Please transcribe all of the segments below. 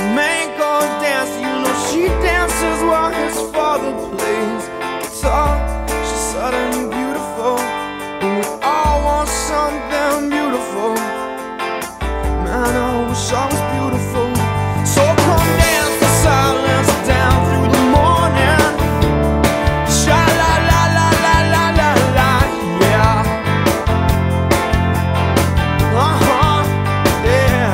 main girl dance, you know she dances while his father plays guitar. She's suddenly beautiful, and we all want something beautiful. Man, I wish I was beautiful. So come dance the silence down through the morning. Sha la la la la la la la, yeah. Yeah.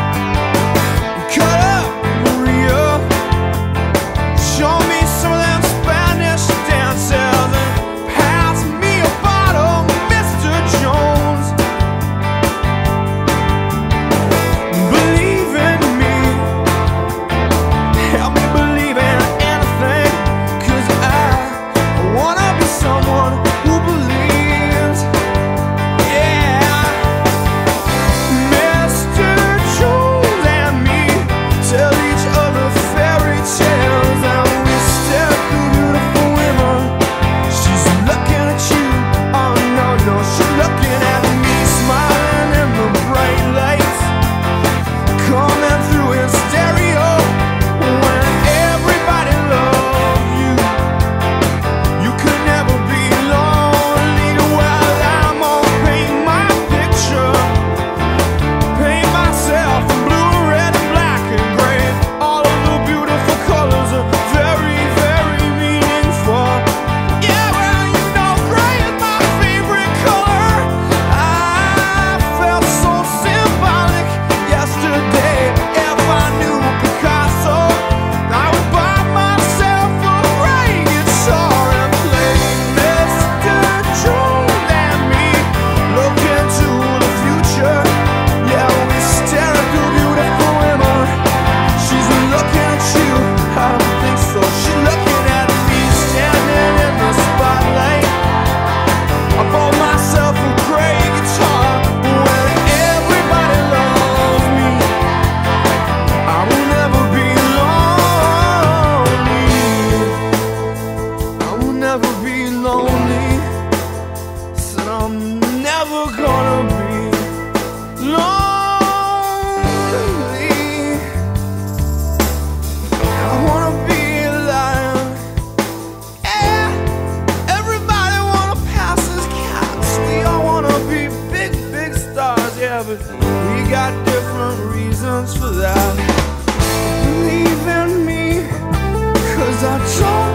Cut up, Maria. Show me some of them Spanish dances and pass me a bottle, Mr. Jones. Believe in me, help me believe in anything, 'cause I wanna be someone who believes. Yeah. Mr. Jones and me tell each other fairy tales, and we stare at the beautiful women. She's looking at you, oh no, no, she's looking at me, smiling in the bright lights coming through in stereo. When everybody loves you, you could never be lonely. Well, I'm gonna paint my picture, paint myself in blue, red, and black, and gray. All of the beautiful colors are very, very meaningful. Yeah, well, you know gray is my favorite color. I felt so symbolic yesterday. If I knew Picasso, I would buy myself a gray guitar and play Mr. Jones and me. Look into the future. Yeah, we stare at the beautiful women. She's looking at you, I don't think so. She's looking at me, standing in the spotlight. I bought myself a gray guitar. When everybody loves me, I will never be lonely. I will never be lonely. Said I'm never gonna be lonely. I wanna be a lion. Yeah, everybody wanna pass as cats. We all wanna be big, big stars. Yeah, but we got different reasons for that. Believe in me, 'cause I don't